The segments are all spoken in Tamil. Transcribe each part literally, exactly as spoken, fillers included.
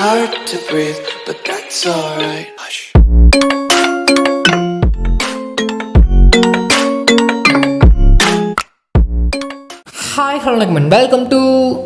hard to breathe, but that's alright. Hush. Hi, hello, welcome to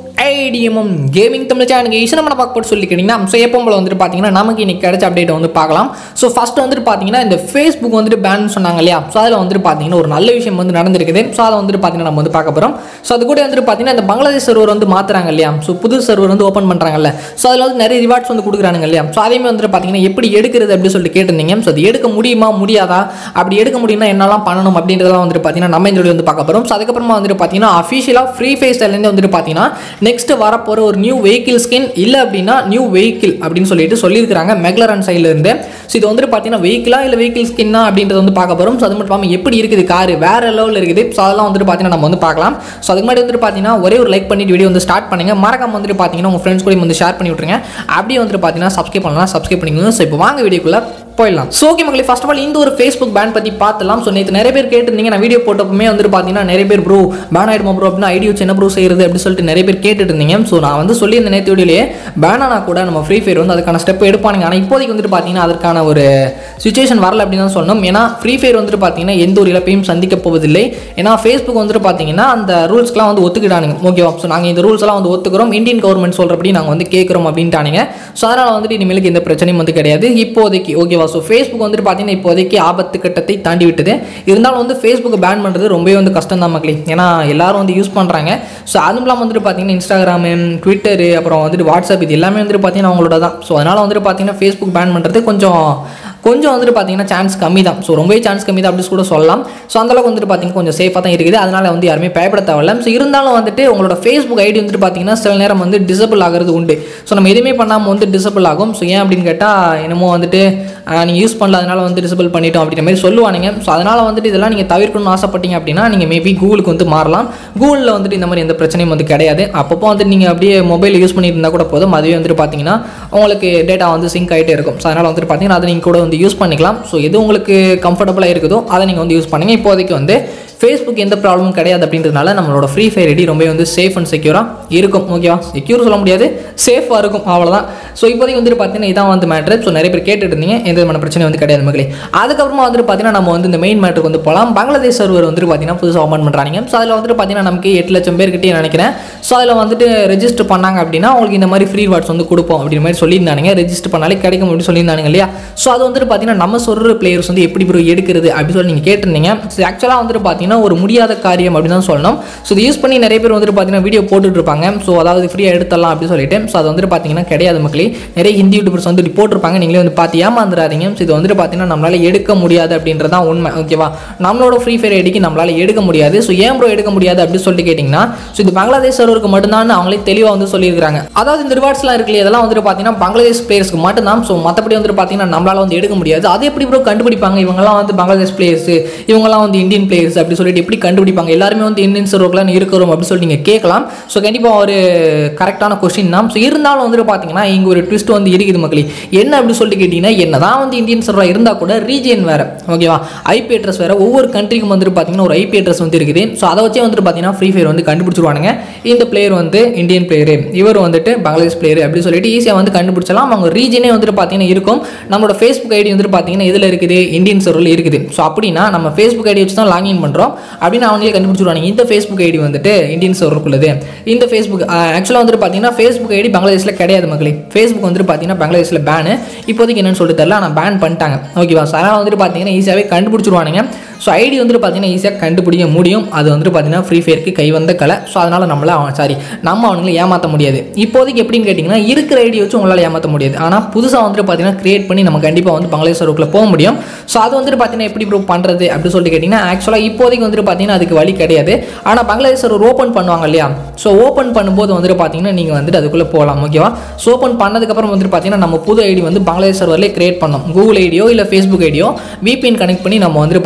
Admm Gaming Tamil channel easy நம்ம பார்க்க போட்டு சொல்லிக்கிட்டீங்கன்னா ஸோ எப்போ போல வந்துட்டு பார்த்தீங்கன்னா நமக்கு இன்னைக்கு கிடைச்ச அப்டேட் வந்து பார்க்கலாம். ஸோ ஃபர்ஸ்ட் வந்துட்டு பார்த்தீங்கன்னா இந்த ஃபேஸ்புக் வந்துட்டு பேன் சொன்னாங்க இல்லையா, ஸோ அதில் வந்துட்டு பார்த்தீங்கன்னா ஒரு நல்ல விஷயம் வந்து நடந்திருக்குது. ஸோ அதை வந்துட்டு பார்த்தீங்கன்னா நம்ம வந்து பார்க்க போகிறோம். ஸோ அது கூட வந்துட்டு பார்த்தீங்கன்னா இந்த பங்களாதேஷ் சர்வர் வந்து மாற்றுறாங்க இல்லையா, ஸோ புது சர்வர் வந்து ஓப்பன் பண்ணுறாங்கல்ல, ஸோ அதில் வந்து நிறைய ரிவார்ட்ஸ் வந்து கொடுக்குறாங்க இல்லையா. ஸோ அதேமே வந்துட்டு பார்த்தீங்கன்னா எப்படி எடுக்கிறது அப்படின்னு சொல்லிட்டு கேட்டிருந்தீங்க. ஸோ அது எடுக்க முடியுமா முடியாதா, அப்படி எடுக்க முடியும்னா என்னெல்லாம் பண்ணணும் அப்படின்றதெல்லாம் வந்துட்டு பார்த்தீங்கன்னா நம்ம இந்த வீடியோ வந்து பார்க்க போகிறோம். ஸோ அதுக்கப்புறமா வந்துட்டு பார்த்தீங்கன்னா அஃபிஷியலாக ஃப்ரீ ஃபயர் ஸ்டைலேருந்து வந்துட்டு பார்த்தீங்கன்னா நெக்ஸ்ட் வரப்போகிற ஒரு நியூ வெஹிக்கிள் ஸ்கின் இல்லை அப்படின்னா நியூ வெஹிக்கிள் அப்படின்னு சொல்லிட்டு சொல்லியிருக்காங்க மெக்லரன் சைடில் இருந்து. ஸோ இது வந்துட்டு பார்த்தீங்கன்னா வெஹிக்கிளா இல்லை வெஹிக்கிள் ஸ்கின்னா அப்படின்றது வந்து பார்க்க போகிறோம். ஸோ அது மட்டும் இல்லாமல் எப்படி இருக்குது கார் வேற லெவலில் இருக்குது. ஸோ அதெல்லாம் வந்துட்டு பார்த்தீங்கன்னா நம்ம வந்து பார்க்கலாம். ஸோ அதுக்கு முன்னாடி வந்துட்டு பார்த்தீங்கன்னா ஒரே ஒரு லைக் பண்ணிட்டு வீடியோ வந்து ஸ்டார்ட் பண்ணுங்க. மறக்காம வந்துட்டு பார்த்தீங்கன்னா உங்கள் ஃப்ரெண்ட்ஸ் கூட வந்து ஷேர் பண்ணி விட்டுருங்க. அப்படியே வந்துட்டு பார்த்தீங்கன்னா சப்ஸ்கிரைப் பண்ணலாம், சப்ஸ்கிரைப் பண்ணிக்கோங்க. ஸோ இப்போ வாங்க வீடியோக்குள்ள போயிடலாம். ஸோ ஓகே மக்களே, ஃபர்ஸ்ட் ஆஃப் ஆல் இந்த ஒரு ஃபேஸ்புக் பேன் பற்றி பார்த்துலாம். ஸோ நேற்று நிறைய பேர் கேட்டிருந்தீங்க, நான் வீடியோ போட்டப்பமே வந்துட்டு பார்த்தீங்கன்னா நிறைய பேர் ப்ரோ பேன் ஆகிடுமா ப்ரோ அப்படின்னா ஐடியோ என்ன ப்ரோ செய்யறது அப்படின்னு சொல்லிட்டு நிறைய பேர் கேட்டுட்டு இருந்தீங்க. ஸோ நான் வந்து சொல்லி இந்த நேற்று வீடியோலேயே பேன் ஆனால் கூட நம்ம ஃப்ரீ ஃபயர் வந்து அதுக்கான ஸ்டெப் எடுப்பானுங்க. ஆனால் இப்போதைக்கு வந்துட்டு பார்த்தீங்கன்னா அதற்கான ஒரு சுச்சுவேஷன் வரல அப்படின்னு தான் சொல்லணும். ஏன்னா ஃப்ரீ ஃபயர் வந்துட்டு பார்த்தீங்கன்னா எந்த ஒரு இழப்பையும் சந்திக்க போவதில்லை. ஏன்னா ஃபேஸ்புக் வந்துட்டு பார்த்தீங்கன்னா அந்த ரூல்ஸ்லாம் வந்து ஒத்துக்கிட்டானுங்க. ஓகேவா, ஸோ நாங்கள் இந்த ரூல்ஸ் எல்லாம் வந்து ஒத்துக்கிறோம், இந்தியன் கவர்மெண்ட் சொல்கிறபடி நாங்கள் வந்து கேட்குறோம் அப்படின்ட்டானுங்க. ஸோ அதனால் வந்துட்டு இனிமேலுக்கு எந்த பிரச்சனையும் வந்து கிடையாது இப்போதைக்கு. ஓகேவா, ஸோ ஃபேஸ்புக் வந்துட்டு பார்த்தீங்கன்னா இப்போதைக்கு ஆபத்து கட்டத்தை தாண்டி விட்டது. இருந்தாலும் வந்து ஃபேஸ்புக் பேன் பண்ணுறது ரொம்பவே வந்து கஷ்டம் தான் மக்களே. ஏன்னா எல்லாரும் வந்து யூஸ் பண்ணுறாங்க. ஸோ அதுவும் இல்லாமல் வந்துட்டு பார்த்தீங்கன்னா இன்ஸ்டாகிராமு, ட்விட்டரு, அப்புறம் வந்துட்டு வாட்ஸ்அப், இது எல்லாமே வந்துட்டு பார்த்தீங்கன்னா அவங்களோட தான். ஸோ அதனால் வந்துட்டு பார்த்தீங்கன்னா ஃபேஸ்புக் பேன் பண்ணுறது கொஞ்சம் கொஞ்சம் வந்துட்டு பார்த்தீங்கன்னா சான்ஸ் கம்மி தான். ஸோ ரொம்பவே சான்ஸ் கம்மி தான் அப்படின்னு கூட சொல்லலாம். ஸோ அந்தளவுக்கு வந்துட்டு பார்த்தீங்கன்னா கொஞ்சம் சேஃபாக தான் இருக்குது. அதனால் வந்து யாருமே பயப்பட தேவையில்ல. ஸோ இருந்தாலும் வந்துட்டு உங்களோட ஃபேஸ்புக் ஐடி வந்துட்டு பார்த்தீங்கன்னா சில நேரம் வந்து டிசபிள் ஆகிறது உண்டு. ஸோ நம்ம எதுவுமே பண்ணாமல் வந்து டிசபிள் ஆகும். ஸோ ஏன் அப்படின்னு கேட்டால் என்னமோ வந்துட்டு நீங்கள் யூஸ் பண்ணல அதனால வந்து டிசபிள் பண்ணிட்டோம் அப்படின்ற மாதிரி சொல்லுவானுங்க. ஸோ அதனால் வந்துட்டு இதெல்லாம் நீங்கள் தவிர்க்கணும்னு ஆசைப்பட்டீங்க அப்படின்னா நீங்கள் மேபி கூகுளுக்கு வந்து மாறலாம். கூகுளில் வந்துட்டு இந்த மாதிரி எந்த பிரச்சனையும் வந்து கிடையாது. அப்பப்போ வந்துட்டு நீங்கள் அப்படியே மொபைல் யூஸ் பண்ணிட்டு இருந்தால் கூட போதும், அதுவே வந்துட்டு பார்த்தீங்கன்னா உங்களுக்கு டேட்டா வந்து சிங்க் ஆகிட்டே இருக்கும். ஸோ அதனால் வந்துட்டு பார்த்தீங்கன்னா அதை நீங்கள் கூட வந்து யூஸ் பண்ணிக்கலாம். ஸோ எது உங்களுக்கு கம்ஃபர்டபுளாக இருக்குதோ அதை நீங்கள் வந்து யூஸ் பண்ணுங்கள். இப்போதைக்கு வந்து ஃபேஸ்புக் எந்த ப்ராப்ளமும் கிடையாது அப்படின்றதுனால நம்மளோட ஃப்ரீ ஃபயர் ஐடி ரொம்ப வந்து சேஃப் அண்ட் செக்யூராக இருக்கும். ஓகேவா, செக்யூர் சொல்ல முடியாது, சேஃபாக இருக்கும், அவ்வளோதான். ஸோ இப்போதைக்கு வந்துட்டு பார்த்தீங்கன்னா இதான் வந்து மேட்ரு. ஸோ நிறைய பேர் கேட்டுட்டு இருந்தீங்க, எந்த விதமான பிரச்சனை வந்து கிடையாது மக்களே. அதுக்கப்புறமா வந்துட்டு பார்த்தீங்கன்னா நம்ம வந்து இந்த மெயின் மேட்ருக்கு வந்து போகலாம். பங்களாதேஷ் சர்வர் வந்துட்டு பார்த்தீங்கன்னா புதுசாக ஓப்பன் பண்ணுறாங்க. ஸோ அதில் வந்துட்டு பார்த்தீங்கன்னா நமக்கு எட்டு லட்சம் பேர்கிட்டே நினைக்கிறேன். ஸோ அதில் வந்துட்டு ரெஜிஸ்டர் பண்ணாங்க அப்படின்னா உங்களுக்கு இந்த மாதிரி ஃப்ரீ வாட்ஸ் வந்து கொடுப்போம் அப்படின்ற மாதிரி சொல்லியிருந்தானுங்க. ரெஜிஸ்டர் பண்ணாலே கிடைக்கும் அப்படின்னு சொல்லியிருந்தானுங்க இல்லையா. ஸோ அது வந்துட்டு பார்த்தீங்கன்னா நம்ம சொல்கிற பிளேயர்ஸ் வந்து எப்படி ப்ரோ எடுக்கிறது அப்படின்னு சொல்லி நீங்கள் கேட்டிருந்தீங்க. ஸோ ஆக்சுவலாக வந்துட்டு பார்த்தீங்கன்னா ஒரு முடியாத காரியம் அப்படின்னு தான் சொல்லணும். ஸோ இது யூஸ் பண்ணி நிறைய பேர் வந்துட்டு பார்த்தீங்கன்னா வீடியோ போட்டுட்டு இருப்பாங்க. ஸோ அதாவது ஃப்ரீயாக எடுத்துடலாம் அப்படின்னு சொல்லிட்டு. ஸோ அது வந்துட்டு பார்த்தீங்கன்னா கிடையாது மக்களே. நிறைய ஹிந்தி யூடியூபர்ஸ் வந்து போட்டிருப்பாங்க, நீங்களே வந்து பார்த்து ஏமாந்துடாதீங்க. ஸோ இது வந்துட்டு பார்த்தீங்கன்னா நம்மளால எடுக்க முடியாது அப்படின்றதான் உண்மை. ஓகேவா, நம்மளோட ஃப்ரீ ஃபயர் ஐடிக்கு நம்மளால எடுக்க முடியாது. ஸோ ஏன் ப்ரோ எடுக்க முடியாது அப்படின்னு சொல்லிட்டு கேட்டிங்கன்னா, ஸோ இது பங்களாதேஷ் சர்வருக்கு மட்டும்தான் அவங்களே தெளிவாக வந்து சொல்லியிருக்காங்க. அதாவது இந்த ரிவார்ட்ஸ்லாம் இருக்கு இதெல்லாம் வந்துட்டு பார்த்தீங்கன்னா பங்களாதேஷ் பிளேயர்ஸ்க்கு மட்டும்தான். ஸோ மற்றபடி வந்துட்டு பார்த்தீங்கன்னா நம்மளால வந்து எடுக்க முடியாது. அது எப்படி ப்ரோ கண்டுபிடிப்பாங்க, இவங்கெல்லாம் வந்து பங்களாதேஷ் பிளேயர்ஸ், இவங்கெல்லாம் வந்து இந்தியன் பிளேயர்ஸ் அப்படி சொல்லிட்டு எப்படி கண்டுபிடிப்பாங்க, எல்லாருமே வந்து இந்தியன் சர்வர்லாம் இருக்கிறோம் அப்படின்னு சொல்லி நீங்கள் கேட்கலாம். ஸோ கண்டிப்பாக ஒரு கரெக்டான கொஸ்டின் தான். ஸோ இருந்தாலும் வந்துட்டு பார்த்தீங்கன்னா இங்கே ஒரு ட்விஸ்ட் வந்து இருக்குது மக்களே. என்ன அப்படின்னு சொல்லிட்டு கேட்டிங்கன்னா, என்னதான் வந்து இந்தியன் சர்வராக இருந்தால் கூட ரீஜியன் வேறு. ஓகேவா, ஐபி அட்ரஸ் வேறு. ஒவ்வொரு கண்ட்ரிக்கும் வந்துட்டு பார்த்தீங்கன்னா ஒரு ஐபி அட்ரஸ் வந்து இருக்குது. ஸோ அதை வச்சே வந்துட்டு பார்த்தீங்கன்னா ஃப்ரீ ஃபயர் வந்து கண்டுபிடிச்சிருவானுங்க. இந்த பிளேயர் வந்து இந்தியன் பிளேயரு, இவர் வந்துட்டு பங்களாதேஷ் பிளேயர் அப்படின்னு சொல்லிட்டு ஈஸியாக வந்து கண்டுபிடிச்சலாம். அவங்க ரீஜனே வந்துட்டு பார்த்தீங்கன்னா இருக்கும். நம்மளோட ஃபேஸ்புக் ஐடி வந்துட்டு பார்த்தீங்கன்னா இதில் இருக்குது, இந்தியன் சர்வரில் இருக்குது. ஸோ அப்படின்னா நம்ம ஃபேஸ்புக் ஐடி வச்சு தான் லாகின் பண்ணுறோம் அப்படின்னு அவங்களே கண்டுபிடிச்சிருவாங்க. இந்த ஃபேஸ்புக் ஐடி வந்துட்டு இந்தியன் சர்வருக்குள்ளது. இந்த ஃபேஸ்புக் ஆக்சுவலாக வந்துட்டு பார்த்தீங்கன்னா ஃபேஸ்புக் ஐடி பங்களாதேஷில் கிடையாது மக்களே. ஃபேஸ்புக் வந்துட்டு பார்த்தீங்கன்னா பங்களாதேஷில் பேனு. இப்போதைக்கு என்னன்னு சொல்லிட்டு தெரியல, ஆனால் பேன் பண்ணிட்டாங்க. ஓகேவா, ஸோ அதனால் வந்துட்டு பார்த்தீங்கன்னா ஈஸியாகவே கண்டுபிடிச்சிருவானுங்க. ஸோ ஐடி வந்துட்டு பார்த்தீங்கன்னா ஈஸியாக கண்டுபிடிக்க முடியும். அது வந்துட்டு பார்த்தீங்கன்னா ஃப்ரீ ஃபயருக்கு கை வந்த கலை. ஸோ அதனால் நம்மள சாரி நம்ம அவங்களை ஏமாற்ற முடியாது. இப்போதைக்கு எப்படின்னு கேட்டிங்கன்னா இருக்கிற ஐடி வச்சு உங்களால் ஏமாற்ற முடியாது. ஆனால் புதுசாக வந்துட்டு பார்த்தீங்கன்னா கிரியேட் பண்ணி நம்ம கண்டிப்பாக வந்து பங்களாதேஷ் சர்வருக்குள்ள போக முடியும். ஸோ அது வந்துட்டு பார்த்தீங்கன்னா எப்படி ப்ரூவ் பண்ணுறது அப்படின்னு சொல்லிட்டு கேட்டிங்கன்னா, ஆக்சுவலாக இப்போதைக்கு வந்துட்டு பார்த்தீங்கன்னா அதுக்கு வழி கிடையாது. ஆனால் பங்களாதேஷ் சர்வர் ஓப்பன் பண்ணுவாங்க இல்லையா. ஸோ ஓப்பன் பண்ணும்போது வந்துட்டு பார்த்தீங்கன்னா நீங்கள் வந்துட்டு அதுக்குள்ளே போகலாம். ஓகேவா, ஸோ ஓப்பன் பண்ணதுக்கப்புறம் வந்துட்டு பார்த்தீங்கன்னா நம்ம புது ஐடி வந்து பங்களாதேஷ் சர்வர்லேயே கிரியேட் பண்ணோம். கூகுள் ஐடியோ இல்லை ஃபேஸ்புக் ஐடியோ விபிஎன் கனெக்ட் பண்ணி நம்ம வந்துட்டு பார்த்தீங்கன்னா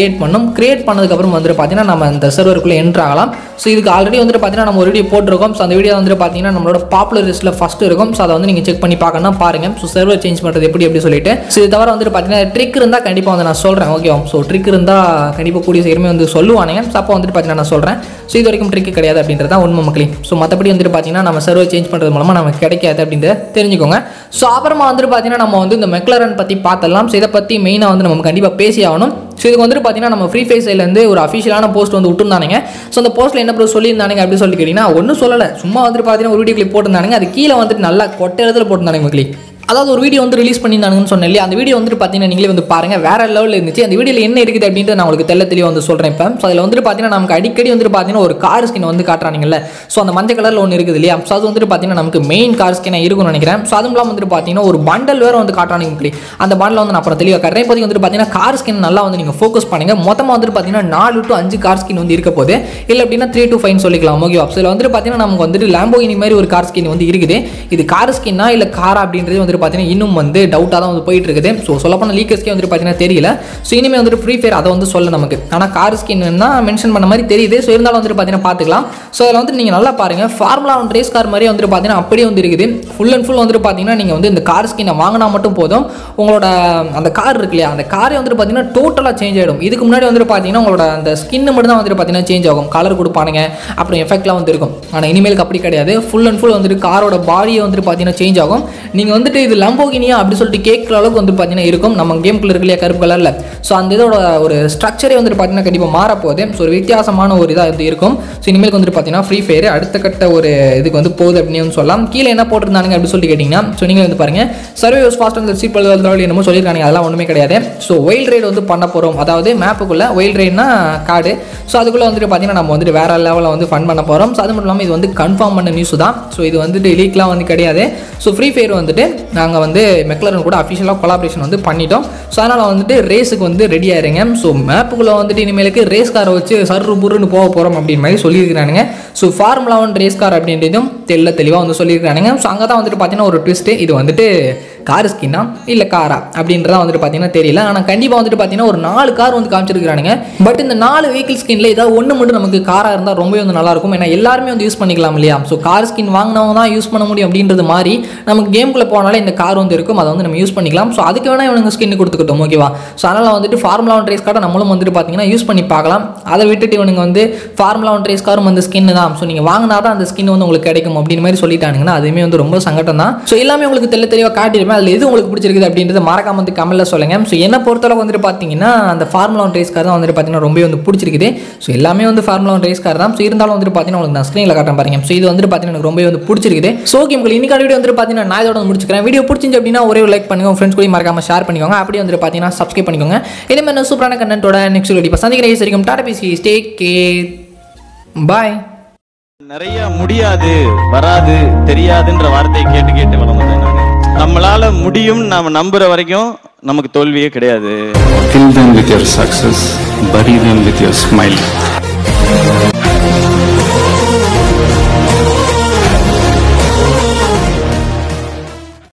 கிரியேட் பண்ணணும். கிரியேட் பண்ணதுக்கப்புறம் வந்துட்டு பார்த்தீங்கன்னா நம்ம அந்த சர்வருக்குள்ளே என்ட்ரு ஆகலாம். ஸோ இதுக்கு ஆல்ரெடி வந்துட்டு பார்த்தீங்கன்னா நம்ம ஒரு வீடியோ போட்டிருக்கோம். ஸோ அந்த வீடியோ வந்துட்டு பார்த்தீங்கன்னா நம்மளோட பாப்புலர் லிஸ்ட்டில் ஃபஸ்ட்டு இருக்கும். ஸோ அதை வந்து நீங்கள் செக் பண்ணி பார்க்கணும் பாருங்கள். ஸோ சர்வர் சேஞ்ச் பண்ணுறது எப்படி எப்படி சொல்லிட்டு ஸோ இது தவிர வந்துட்டு பார்த்தீங்கன்னா ட்ரிக் இருந்தால் கண்டிப்பாக வந்து நான் சொல்கிறேன். ஓகே, ஸோ ட்ரிக் இருந்தால் கண்டிப்பாக கூடிய சீக்கிரமே வந்து சொல்லுவானுங்க. ஸோ அப்போ வந்துட்டு பார்த்தீங்கன்னா நான் சொல்கிறேன். ஸோ இது வரைக்கும் ட்ரிக் கிடையாது அப்படின்றது தான் உண்மை மக்களே. ஸோ மற்றபடி வந்துட்டு பார்த்தீங்கன்னா நம்ம சர்வர் சேஞ்ச் பண்ணுறது மூலமாக நமக்கு கிடைக்காது அப்படின்றத தெரிஞ்சுக்கோங்க. ஸோ அப்புறமா வந்துட்டு பார்த்தீங்கன்னா நம்ம வந்து இந்த மெக்லரன் பற்றி பார்த்துடலாம். ஸோ இதை பற்றி மெயினாக வந்து நம்ம கண்டிப்பாக பேசி ஆகணும். ஸோ இதுக்கு வந்துட்டு பார்த்தீங்கன்னா நம்ம ஃப்ரீ ஃபயர் சைட்லேருந்து ஒரு அஃபிஷியலான போஸ்ட் வந்து விட்டுருந்தானுங்க. ஸோ அந்த போஸ்ட்டில் என்ன ப்ரோ சொல்லியிருந்தானுங்க அப்படின்னு சொல்லிட்டு கேட்டிங்கன்னா ஒன்றும் சொல்லலை, சும்மா வந்துட்டு பார்த்தீங்கன்னா ஒரு வீடியோ கிளிப் போட்டிருந்தானுங்க. அது கீழே வந்துட்டு நல்லா கொட்டை இடத்துல போட்டிருந்தானுங்க மக்களே. அதாவது ஒரு வீடியோ வந்து ரிலீஸ் பண்ணியிருந்தாங்கன்னு சொன்னேன் இல்லையா, அந்த வீடியோ வந்துட்டு பார்த்தீங்கன்னா நீங்களே வந்து பாருங்கள், வேறு லெவலில் இருந்துச்சு. அந்த வீடியோவில் என்ன இருக்குது அப்படின்ட்டு நான் உங்களுக்கு தெல்ல தெளிவாக வந்து சொல்கிறேன். இப்போ ஸோ அதில் வந்துட்டு பார்த்தீங்கன்னா நமக்கு அடிக்கடி வந்துட்டு பார்த்தீங்கன்னா ஒரு கார் ஸ்கின் வந்து காட்டுறானுங்கல்ல. ஸோ அந்த மஞ்சள் கலரில் ஒன்று இருக்குது இல்லையா, ஸோ அது வந்துட்டு பார்த்தீங்கன்னா நமக்கு மெயின் கார் ஸ்கின்னாக இருக்கும்னு நினைக்கிறேன். ஸோ அதுவும் வந்துட்டு பார்த்தீங்கன்னா ஒரு பண்டல் வேறு வந்து காட்டுறானுங்க மக்களே. அந்த பண்டில் வந்து நான் அப்புறம் தெளிவாக காட்டுறேன். இப்போதைக்கு வந்துட்டு பார்த்தீங்கன்னா கார் ஸ்கின் நல்லா வந்து நீங்கள் ஃபோக்கஸ் பண்ணுங்கள். மொத்தமாக வந்துட்டு பார்த்தீங்கன்னா நாலு டு அஞ்சு கார் ஸ்கின் வந்து இருக்க போது, இல்லை அப்படின்னா த்ரீ டு ஃபைவ் சொல்லிக்கலாம். ஓகே, ஸோ இதில் வந்துட்டு பார்த்தீங்கன்னா நமக்கு வந்துட்டு லாம்போகினி மாதிரி ஒரு கார் ஸ்கின் வந்து இருக்குது. இது கார் ஸ்கின்னா இல்லை காரா அப்படின்றது வந்துட்டு பார்த்தீங்கன்னா இன்னும் வந்து டவுட்டாக தான் வந்து போயிட்டு இருக்குது. ஸோ சொல்லப்போனால் லீக்கர்ஸ்க்கே வந்துட்டு பார்த்தீங்கன்னா தெரியல. ஸோ இனிமேல் வந்துட்டு ஃப்ரீ ஃபயர் அதை வந்து சொல்ல நமக்கு, ஆனால் கார் ஸ்கின்னா மென்ஷன் பண்ண மாதிரி தெரியுது. ஸோ இருந்தாலும் வந்துட்டு பார்த்தீங்கன்னா பார்த்துக்கலாம். ஸோ அதில் வந்து நீங்கள் நல்லா பாருங்கள், ஃபார்முலா ஒன் ரேஸ் கார் மாதிரி வந்துட்டு பார்த்தீங்கன்னா அப்படியே வந்து இருக்குது. ஃபுல் அண்ட் ஃபுல் வந்துட்டு பார்த்தீங்கன்னா நீங்கள் வந்து இந்த கார் ஸ்கின்னை வாங்கினா மட்டும் போதும், உங்களோட அந்த கார் இருக்கு இல்லையா, அந்த காரே வந்துட்டு பார்த்தீங்கன்னா டோட்டலாக சேஞ்ச் ஆகிடும். இதுக்கு முன்னாடி வந்துட்டு பார்த்தீங்கன்னா உங்களோட அந்த ஸ்கின்னு மட்டும் தான் வந்துட்டு பார்த்தீங்கன்னா சேஞ்ச் ஆகும், கலர் கொடுப்பானுங்க, அப்புறம் எஃபெக்ட்லாம் வந்து இருக்கும். ஆனால் இனிமேலுக்கு அப்படி கிடையாது, ஃபுல் அண்ட் ஃபுல் வந்துட்டு காரோட பாடியை வந்துட்டு பார்த்தீங்கன்னா சேஞ்ச் ஆகும். நீங்கள் வந்துட்டு இது லம்போகினியா அப்படி சொல்லிட்டு கேட்குற அளவுக்கு வந்து பார்த்தீங்கன்னா இருக்கும். நம்ம கேம்குள்ள இருக்கு இல்லையா கருப்பு கலரில், ஸோ அந்த இதோட ஒரு ஸ்ட்ரக்சரே வந்துட்டு பார்த்தீங்கன்னா கண்டிப்பாக மாறப்போகுது. ஸோ ஒரு வித்தியாசமான ஒரு இதாக இது இருக்கும். ஸோ இனிமேல் வந்துட்டு பார்த்தீங்கன்னா ஃப்ரீ ஃபயர் அடுத்த கட்ட ஒரு இதுக்கு வந்து போகுது அப்படின்னு சொல்லலாம். கீழே என்ன போட்டிருந்தாங்க அப்படின்னு சொல்லி கேட்டிங்கன்னா, ஸோ நீங்கள் வந்து பாருங்கள், சர்வேஸ் ஃபாஸ்ட் அந்த சீட் பல்வேறு என்னமோ சொல்லியிருக்காங்க, அதெல்லாம் ஒன்றுமே கிடையாது. ஸோ ஒயில் ரைடு வந்து பண்ண போகிறோம், அதாவது மேப்புக்குள்ளே ஒயில் ரைட்னா காடு. ஸோ அதுக்குள்ளே வந்துட்டு பார்த்தீங்கன்னா நம்ம வந்துட்டு வேறு லெவலில் வந்து ஃபன் பண்ண போகிறோம். ஸோ அது மட்டும் இல்லாமல் இது வந்து கன்ஃபார்ம் பண்ண நியூஸ் தான். ஸோ இது வந்துட்டு லீக்லாம் வந்து கிடையாது. ஸோ ஃப்ரீ ஃபயர் வந்துட்டு நாங்கள் வந்து மெக்லரன் கூட அஃபிஷியலாக கொலாபரேஷன் வந்து பண்ணிட்டோம். ஸோ அதனால் வந்துட்டு ரேஸுக்கு வந்து ரெடி ஆயிருங்க. ஸோ மேப்புக்குள்ளே வந்துட்டு இனிமேலுக்கு ரேஸ் காரை வச்சு சர்ரு புருன்னு போக போகிறோம் அப்படின்னு மாதிரி சொல்லியிருக்கிறானுங்க. So formula one race car அப்படின்றதும் தெல்ல தெளிவாக வந்து சொல்லியிருக்கானுங்க. ஸோ அங்கே தான் வந்துட்டு பார்த்தீங்கன்னா ஒரு ட்விஸ்ட்டு, இது வந்துட்டு கார் ஸ்கின்னா இல்லை காரா அப்படின்றத வந்துட்டு பார்த்தீங்கன்னா தெரியல. ஆனால் கண்டிப்பாக வந்துட்டு பார்த்தீங்கன்னா ஒரு நாலு கார் வந்து காமிச்சிருக்கானுங்க. பட் இந்த நாலு வெஹிக்கிள் ஸ்கின்ல ஏதாவது ஒன்று மட்டும் நமக்கு காராக இருந்தால் ரொம்பவே வந்து நல்லாயிருக்கும். ஏன்னா எல்லாருமே வந்து யூஸ் பண்ணிக்கலாம் இல்லையா. ஸோ கார் ஸ்கின் வாங்கினவங்க தான் யூஸ் பண்ண முடியும் அப்படின்றது மாதிரி நமக்கு கேமுக்குள்ளே போனாலே இந்த கார் வந்து இருக்கும், அதை வந்து நம்ம யூஸ் பண்ணிக்கலாம். ஸோ அதுக்கு வேணால் இவனுங்க ஸ்கின் கொடுத்துக்கிட்டோம், ஓகேவா. ஸோ அதனால் வந்துட்டு ஃபார்முலா ஒன் ரேஸ் கார்டை நம்மளும் வந்துட்டு பார்த்தீங்கன்னா யூஸ் பண்ணி பார்க்கலாம். அதை விட்டுட்டு இவனுங்க வந்து ஃபார்முலா ஒன் ரேஸ் காரும் வந்து ஸ்கின் தான், ஸோ நீங்கள் வாங்கினா தான் அந்த ஸ்கின் வந்து உங்களுக்கு கிடைக்கும் அப்படின்னு மாதிரி சொல்லிட்டானுங்கன்னா அதுவுமே வந்து ரொம்ப சங்கடம் தான். ஸோ எல்லாமே உங்களுக்கு தெல்ல தெளிவாக காட்டிடுமே, அதில் எது உங்களுக்கு பிடிச்சிருக்கு அப்படின்றத மறக்காம வந்து கமெண்ட்ல சொல்லுங்க. ஸோ என்ன பொறுத்தளவுக்கு வந்துட்டு பார்த்தீங்கன்னா அந்த ஃபார்முலா ஒன் ரேஸ் கார் தான் வந்துட்டு பார்த்தீங்கன்னா ரொம்ப வந்து பிடிச்சிருக்குது. ஸோ எல்லாமே வந்து ஃபார்முலா ஒன் ரேஸ் கார் தான். ஸோ இருந்தாலும் வந்துட்டு பார்த்தீங்கன்னா உங்களுக்கு நான் ஸ்க்ரீனில் காட்டுறேன் பாருங்க. ஸோ இது வந்துட்டு பார்த்தீங்கன்னா எனக்கு ரொம்ப வந்து பிடிச்சிருக்குது. ஸோ ஓகே உங்களுக்கு இன்னைக்கு வீடியோ வந்துட்டு பார்த்தீங்கன்னா நான் இதோட முடிச்சுக்கிறேன். வீடியோ பிடிச்சிருந்து அப்படின்னா ஒரே ஒரு லைக் பண்ணுங்க, ஃப்ரெண்ட்ஸ் கூட மறக்காம ஷேர் பண்ணிக்கோங்க. அப்படியே வந்துட்டு பார்த்தீங்கன்னா சப்ஸ்கிரைப் பண்ணிக்கோங்க. இதே மாதிரி சூப்பரான கண்டென்ட்டோட நெக்ஸ்ட் வீடியோ சந்திக்கிறேன். சரிக்கும் tata B C stay K bye. நிறைய முடியாது வராது தெரியாதுன்ற வார்த்தையை கேட்டு கேட்டு வளர்ந்தேன் நான். நம்மளால முடியும் நாம நம்புற வரைக்கும் நமக்கு தோல்வியே கிடையாது. Kill them with your success, bury them with your smile.